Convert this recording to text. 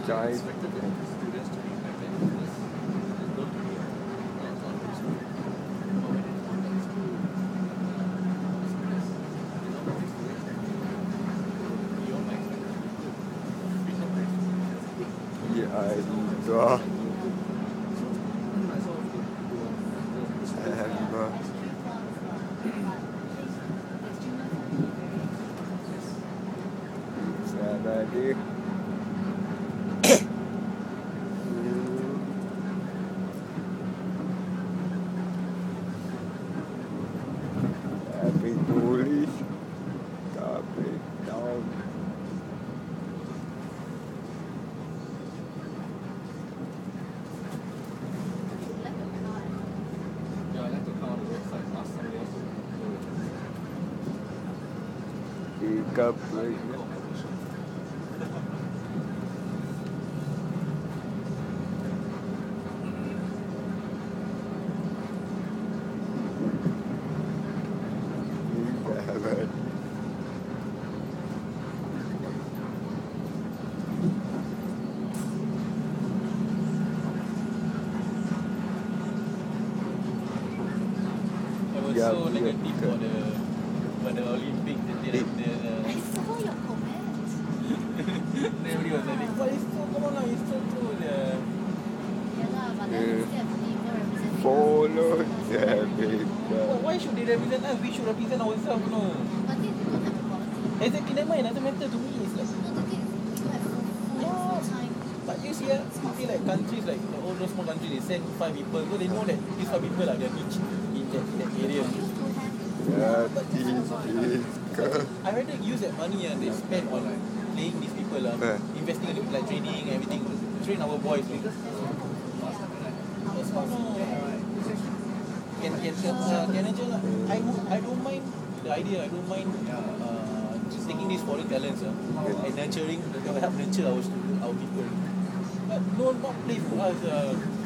Giant. Ya Allah. Emma. Sana dia. Tapi tulis. Tapi tahu. KPE. Sahabat. So negative for the Olympics. I saw your comments. Everybody was like, "What is so? Come on now, it's so true." Yeah lah, but then instead of people representing Follow us, the Why should they represent us? We should represent ourselves, no? but then they don't have the quality. Exactly, never mind. It doesn't matter to me. It's like, No, the thing is, people have full time. but you see, like countries like all those small countries, they send 5 people because they know that these 5 people are their niche in that area. You don't have. I rather use that money and they spend on playing these people, investing in like training, everything, train our boys. Because can I don't mind the idea. I don't mind just taking these foreign talents and nurturing, help nurture our people. But no, not play for us.